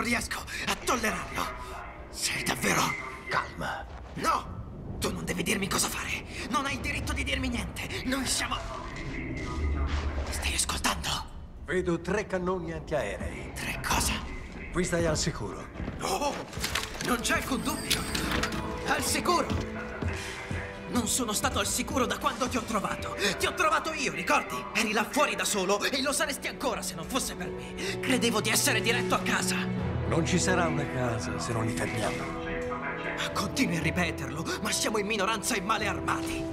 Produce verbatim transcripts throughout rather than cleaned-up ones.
Non riesco a tollerarlo. Sei davvero... Calma. No! Tu non devi dirmi cosa fare. Non hai il diritto di dirmi niente. Noi siamo... Mi stai ascoltando? Vedo tre cannoni antiaerei. Tre cosa? Qui stai al sicuro. Oh! Non c'è alcun dubbio. Al sicuro. Non sono stato al sicuro da quando ti ho trovato. Ti ho trovato io, ricordi? Eri là fuori da solo e lo saresti ancora se non fosse per me. Credevo di essere diretto a casa. Non ci sarà una casa se non li fermiamo. Continui a ripeterlo, ma siamo in minoranza e male armati.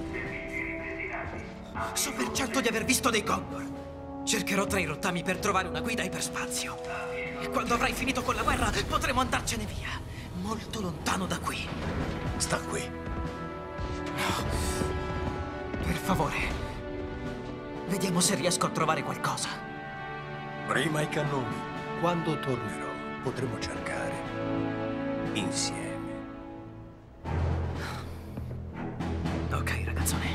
So per certo di aver visto dei Gondor. Cercherò tra i rottami per trovare una guida iperspazio. E quando avrai finito con la guerra potremo andarcene via. Molto lontano da qui. Sta qui. Per favore, vediamo se riesco a trovare qualcosa. Prima i cannoni. Quando tornerò, potremo cercare insieme. Ok, ragazzone.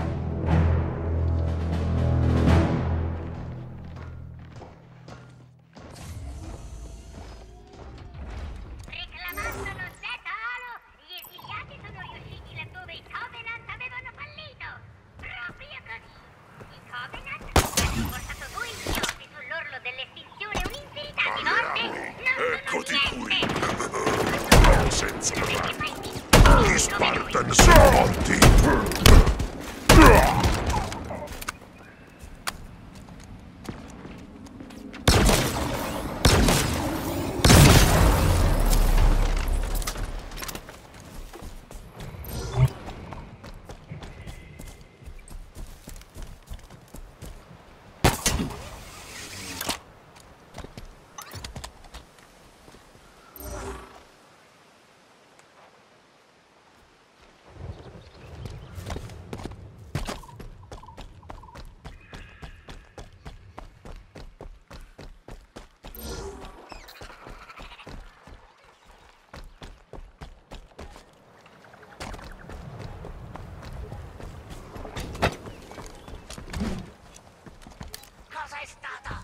Reclamando lo Zeta Halo, gli esiliati sono riusciti laddove i Covenant avevano fallito. Proprio così. I Covenant hanno portato due idioti sull'orlo dell'estinzione un'infinità di volte. Non sono niente. Senza gli Spartan salti! Cosa è stata?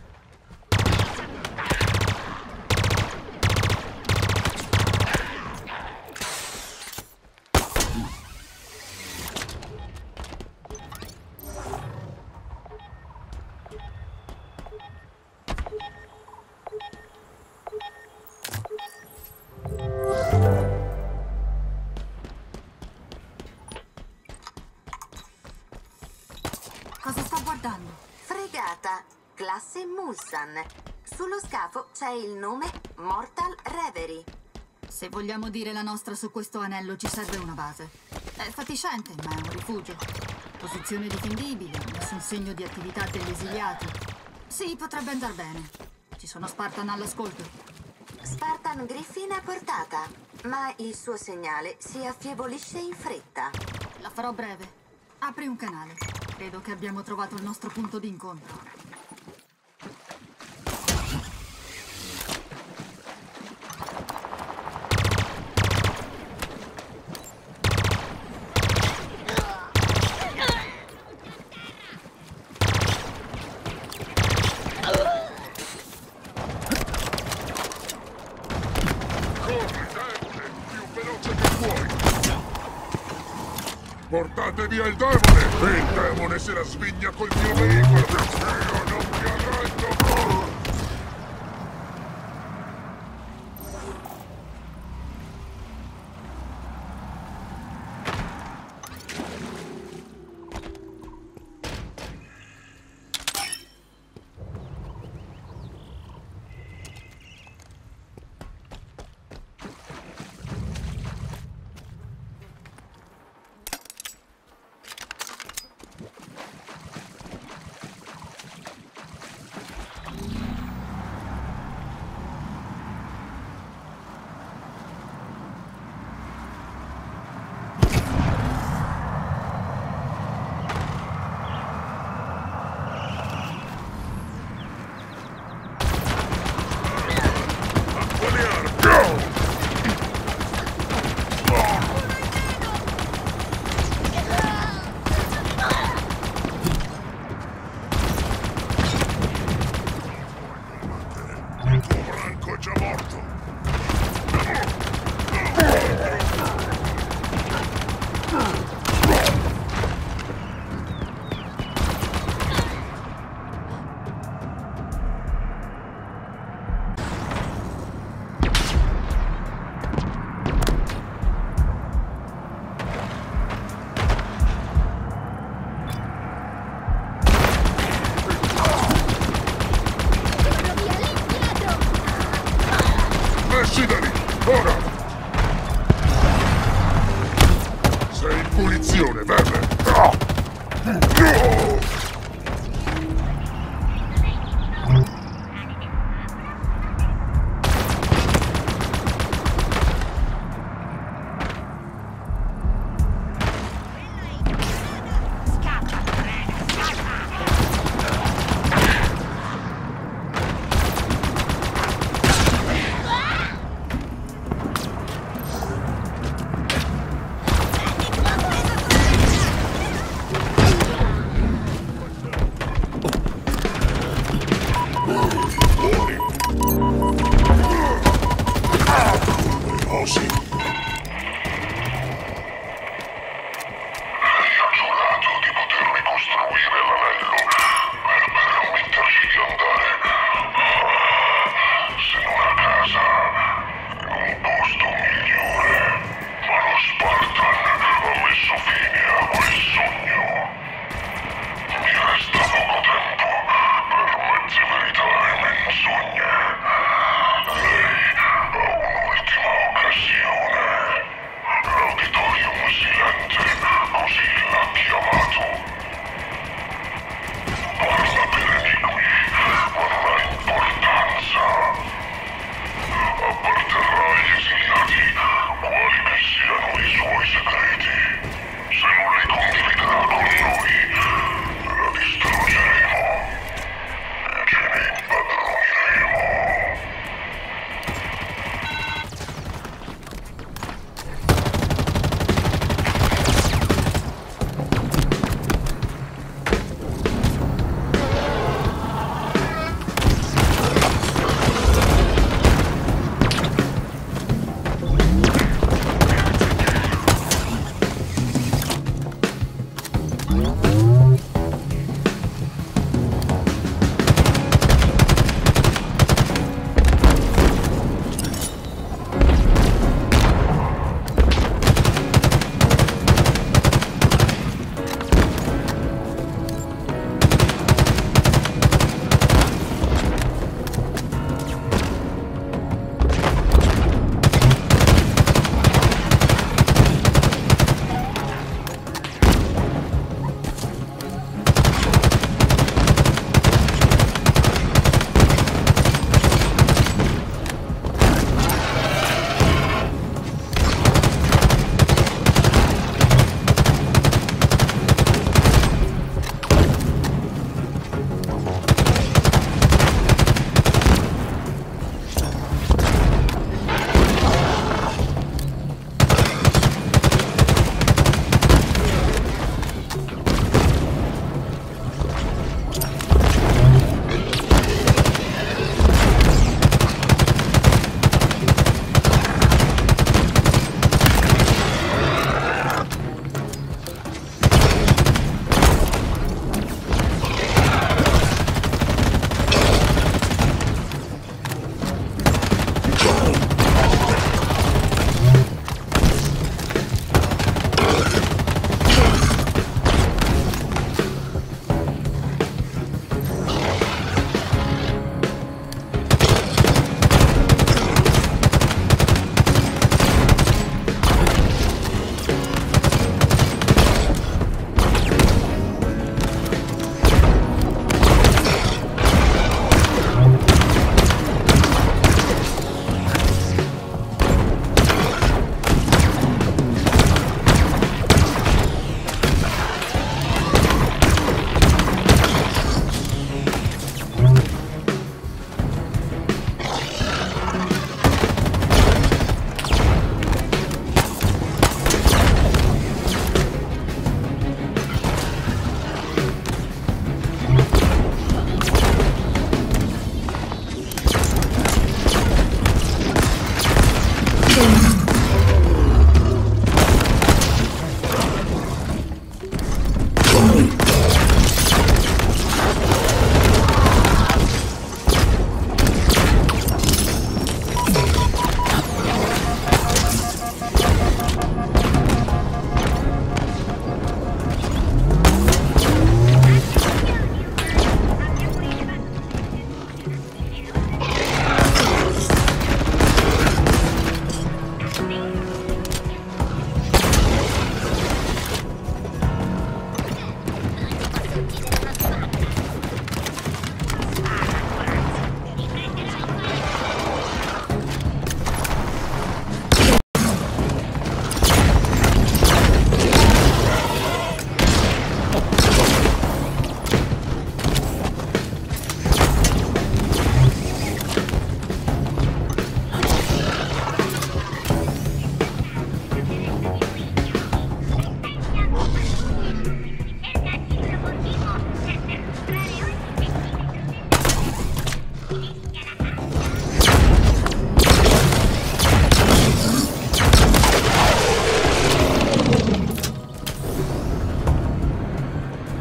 Cosa sta guardando? Fregata, classe Mulsan. Sullo scafo c'è il nome Mortal Reverie. Se vogliamo dire la nostra su questo anello ci serve una base. È fatiscente, ma è un rifugio. Posizione difendibile, nessun segno di attività degli esiliati. Sì, potrebbe andar bene. Ci sono Spartan all'ascolto. Spartan Griffin a portata, ma il suo segnale si affievolisce in fretta. La farò breve. Apri un canale. Credo che abbiamo trovato il nostro punto di incontro. Portate via il demone! Il demone se la sviglia col mio veicolo! Io non mi arrendo!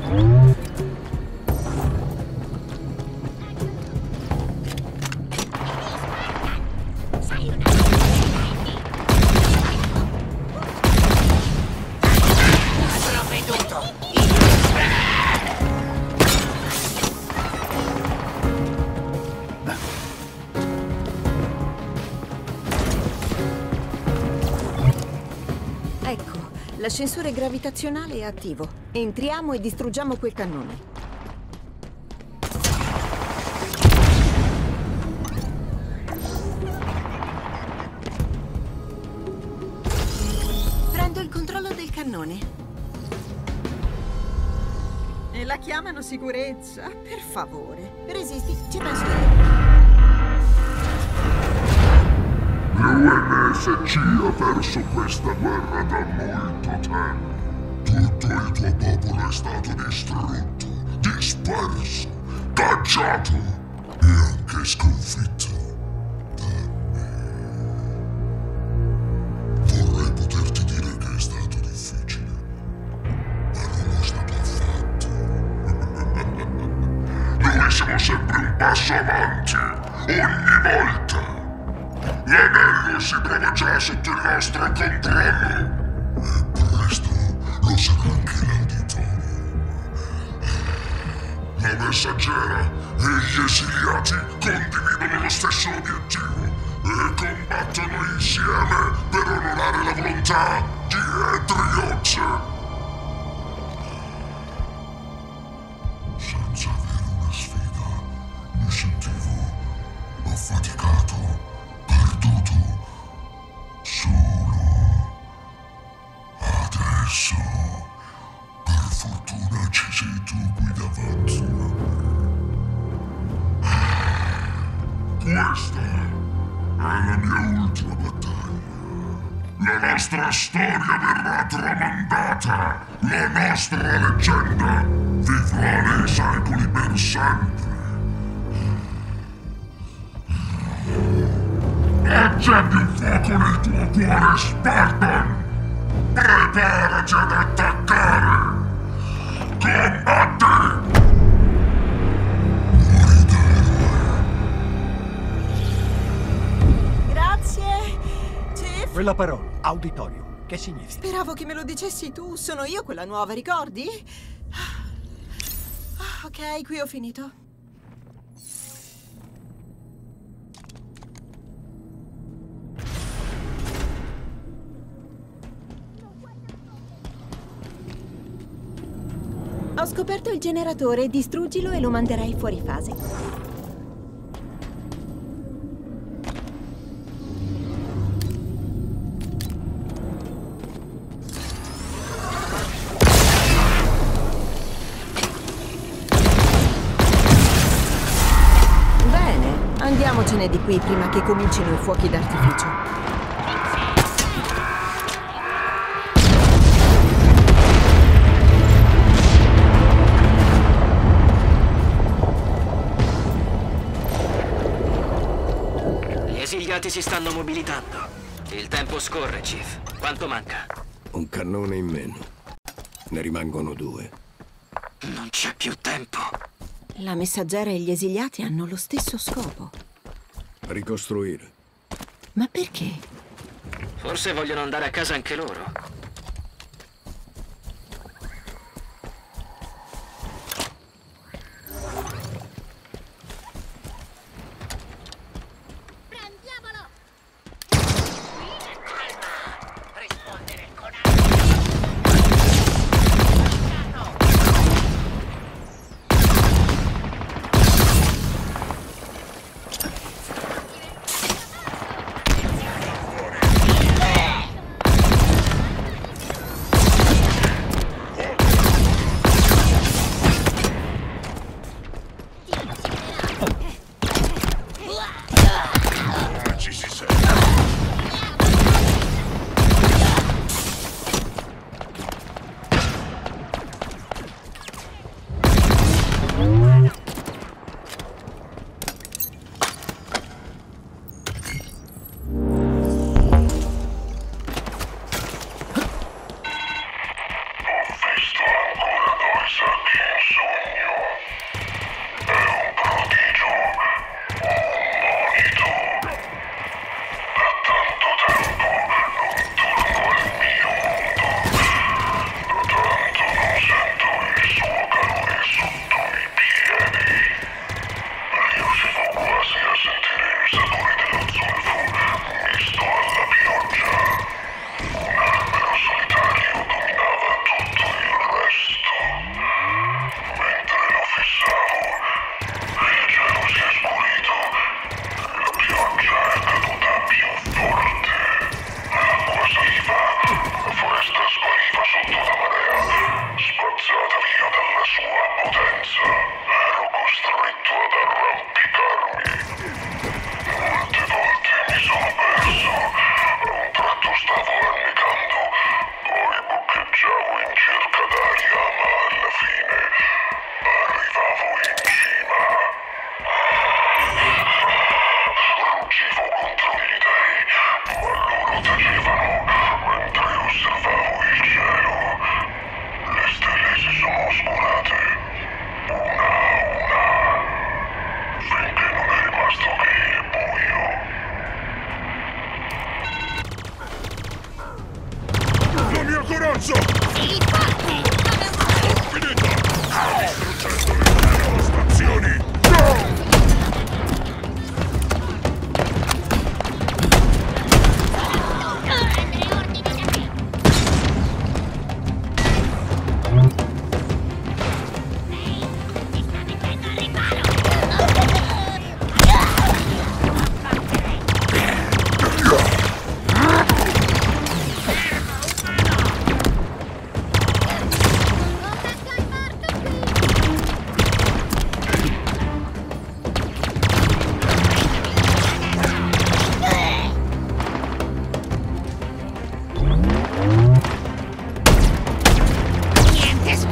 L'ascensore gravitazionale è attivo. Entriamo e distruggiamo quel cannone. Prendo il controllo del cannone. E la chiamano sicurezza? Per favore. Resisti, ci penso io. L'U N S C ha perso questa guerra da molto tempo. Tutto il tuo popolo è stato distrutto, disperso, cacciato e anche sconfitto da me. Vorrei poterti dire che è stato difficile, ma non è stato affatto. Noi siamo sempre un passo avanti, ogni volta. L'anello si trova già sotto il nostro controllo. E presto lo sarà anche l'auditorio. La messaggera e gli esiliati condividono lo stesso obiettivo e combattono insieme per onorare la volontà di Etrioce. Senza avere una sfida, mi sentivo affaticato. Perduto. Solo. Adesso, per fortuna ci sei tu qui davanti a me. Questa è la mia ultima battaglia. La nostra storia verrà tramandata. La nostra leggenda vivrà nei secoli per sempre. Accendi un fuoco nel tuo cuore, Spartan! Preparati ad attaccare! Combatti! Muori da eroe! Grazie, Chief. Quella parola, auditorio, che significa? Speravo che me lo dicessi tu. Sono io quella nuova, ricordi? Ok, qui ho finito. Ho scoperto il generatore, distruggilo e lo manderai fuori fase. Bene, andiamocene di qui prima che comincino i fuochi d'artificio. Gli esiliati si stanno mobilitando. Il tempo scorre, Chief. Quanto manca? Un cannone in meno. Ne rimangono due. Non c'è più tempo. La messaggera e gli esiliati hanno lo stesso scopo. Ricostruire. Ma perché? Forse vogliono andare a casa anche loro.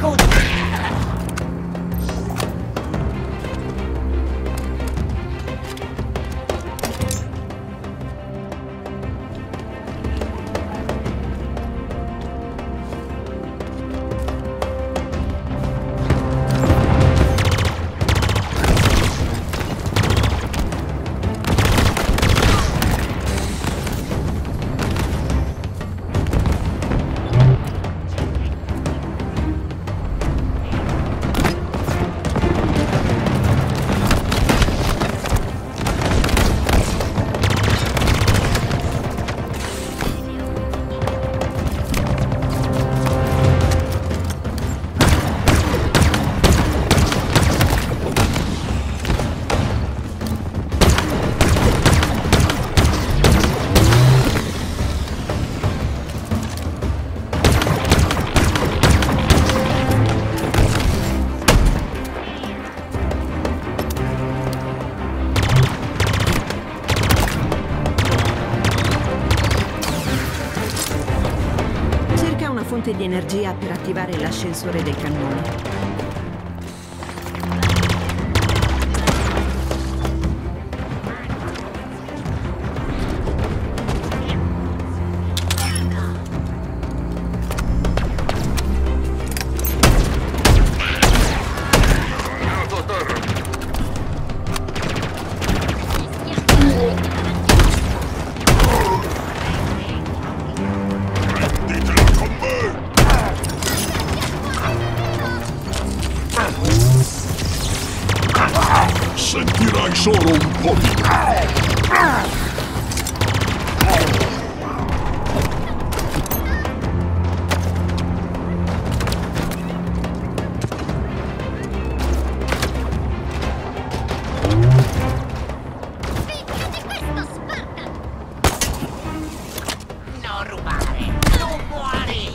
secondi! Di energia per attivare l'ascensore del cannone. Sentirai solo un po' di... Non rubare! Non muori!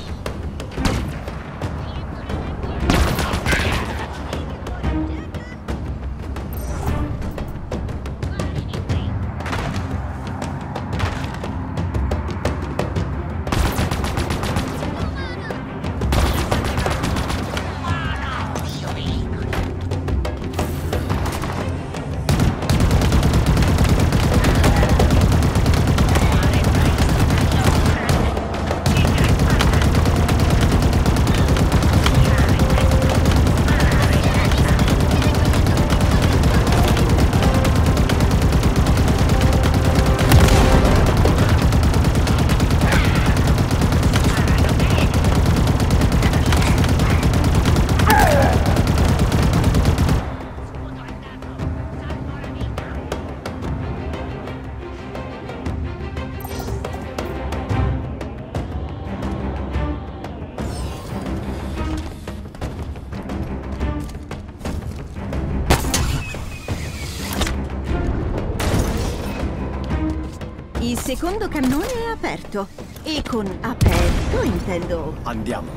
Il secondo cannone è aperto. E con aperto intendo... Andiamo.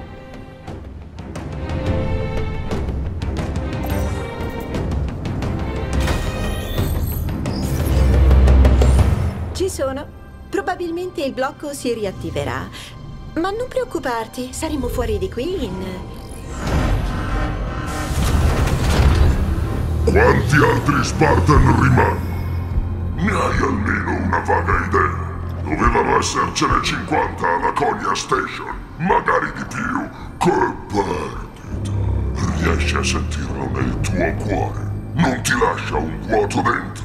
Ci sono. Probabilmente il blocco si riattiverà. Ma non preoccuparti, saremo fuori di qui in... Quanti altri Spartan rimangono? Ne hai almeno una vaga idea? Dovevano essercene cinquanta alla Konya Station, magari di più. Che perdita! Riesci a sentirlo nel tuo cuore? Non ti lascia un vuoto dentro?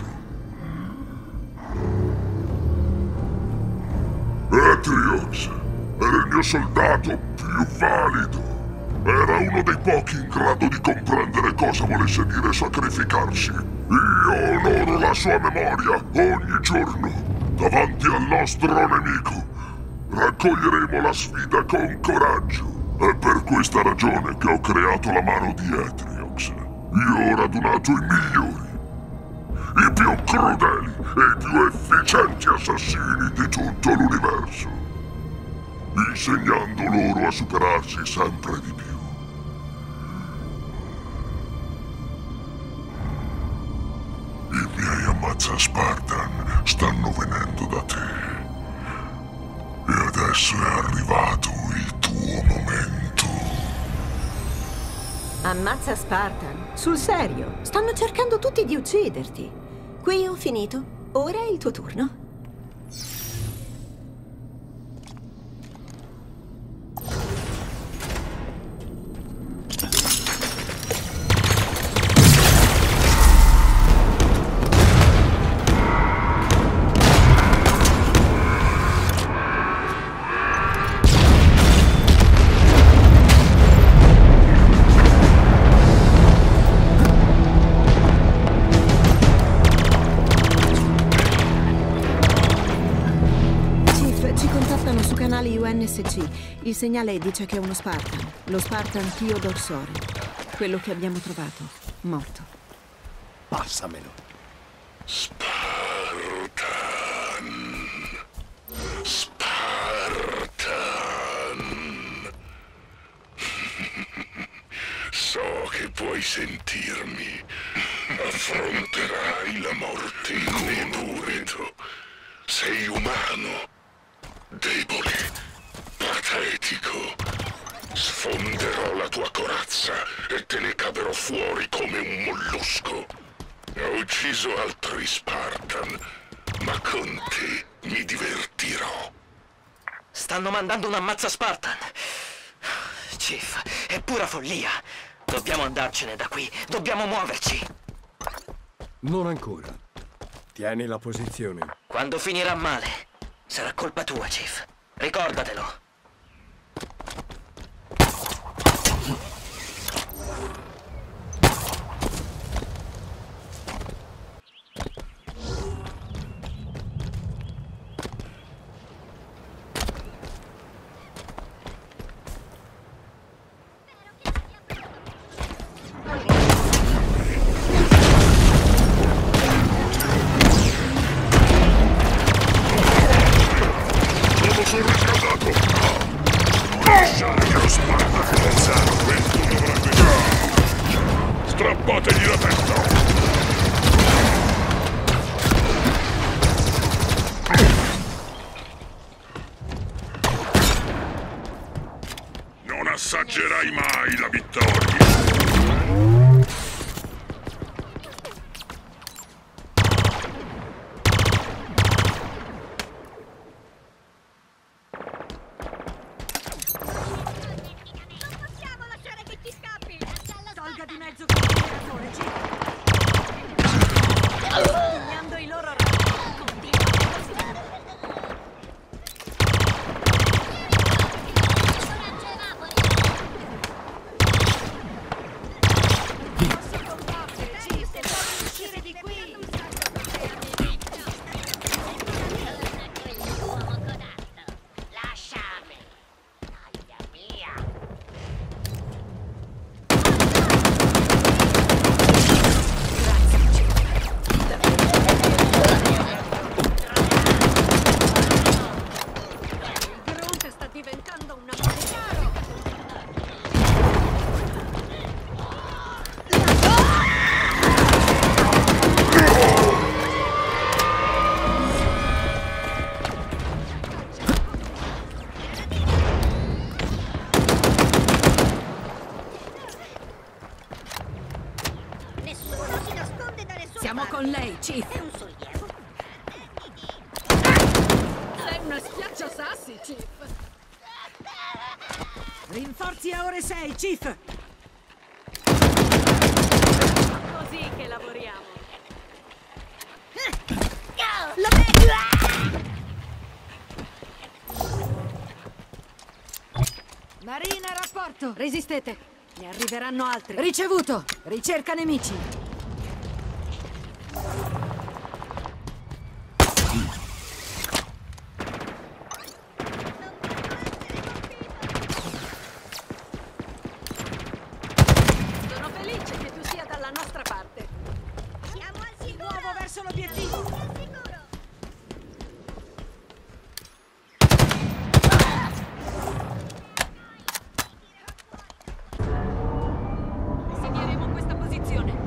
Atriox era il mio soldato più valido. Era uno dei pochi in grado di comprendere cosa volesse dire sacrificarsi. Io onoro la sua memoria ogni giorno davanti al nostro nemico. Raccoglieremo la sfida con coraggio. È per questa ragione che ho creato la mano di Atriox. Io ho radunato i migliori, i più crudeli e i più efficienti assassini di tutto l'universo, insegnando loro a superarsi sempre di più. I miei ammazza Spartan stanno venendo da te. E adesso è arrivato il tuo momento. Ammazza Spartan. Sul serio. Stanno cercando tutti di ucciderti. Qui ho finito. Ora è il tuo turno. U N S C. Il segnale dice che è uno Spartan. Lo Spartan Theodore Soren. Quello che abbiamo trovato. Morto. Passamelo. Spartan. Spartan. So che puoi sentirmi. Affronterai la morte in Nebureto. Sei umano. Debole, patetico. Sfonderò la tua corazza e te ne caverò fuori come un mollusco. Ho ucciso altri Spartan, ma con te mi divertirò. Stanno mandando un ammazza Spartan. Chief, è pura follia. Dobbiamo andarcene da qui. Dobbiamo muoverci. Non ancora. Tieni la posizione. Quando finirà male, sarà colpa tua, Chief. Ricordatelo. Strappategli la testa! Non assaggerai mai la vittoria! Siamo con lei, Chief. È un sollievo. Sei una schiacciasassi, Chief. Rinforzi a ore sei, Chief. Così che lavoriamo. Lo vedo! Marina, rapporto. Resistete. Ne arriveranno altri. Ricevuto. Ricerca nemici. Sono felice che tu sia dalla nostra parte. Siamo al Di sicuro! nuovo verso l'obiettivo. Al sicuro! Segneremo questa posizione.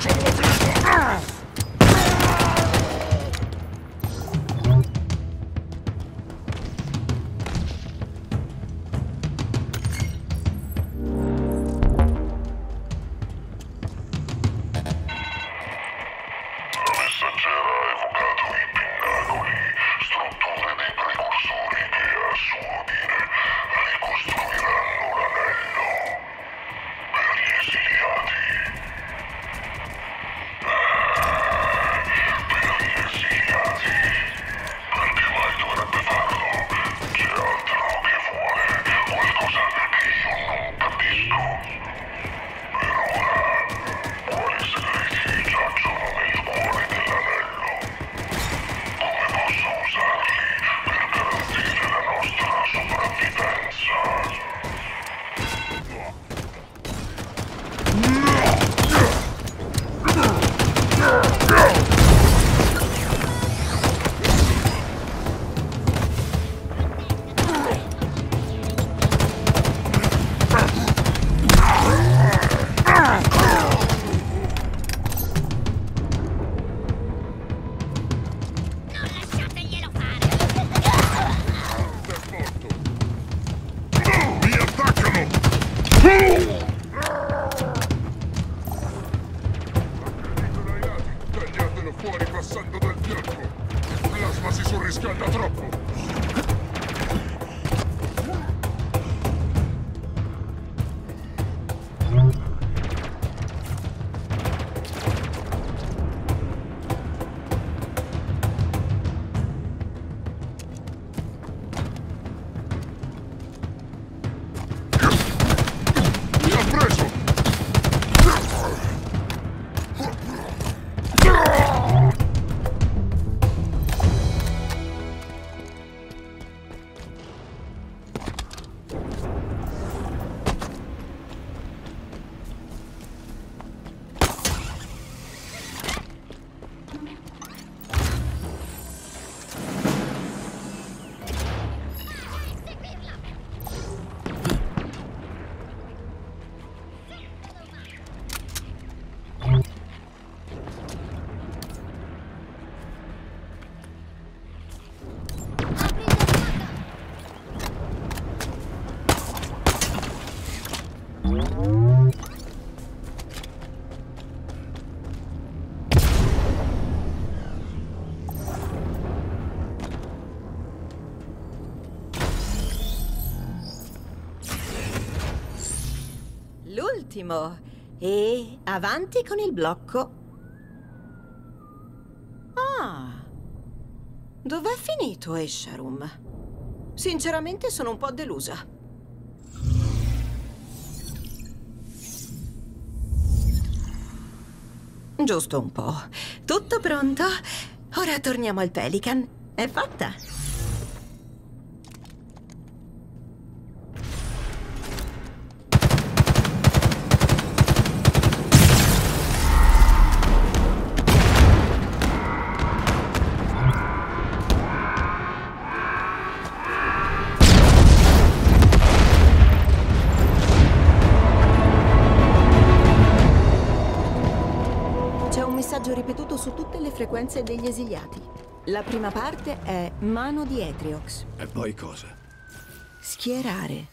L'ultimo. E avanti con il blocco. Ah. Dov'è finito Escharum? Sinceramente sono un po' delusa. Giusto un po'. Tutto pronto? Ora torniamo al Pelican. È fatta? Ripetuto su tutte le frequenze degli esiliati. La prima parte è mano di Atriox. E poi cosa? Schierare.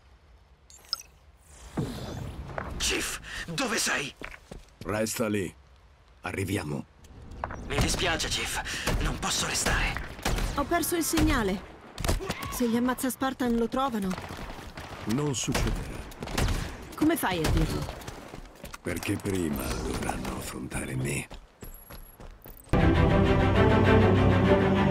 Chief, dove sei? Resta lì. Arriviamo. Mi dispiace, Chief. Non posso restare. Ho perso il segnale. Se gli ammazza Spartan lo trovano. Non succederà. Come fai a dirlo? Perché prima dovranno affrontare me.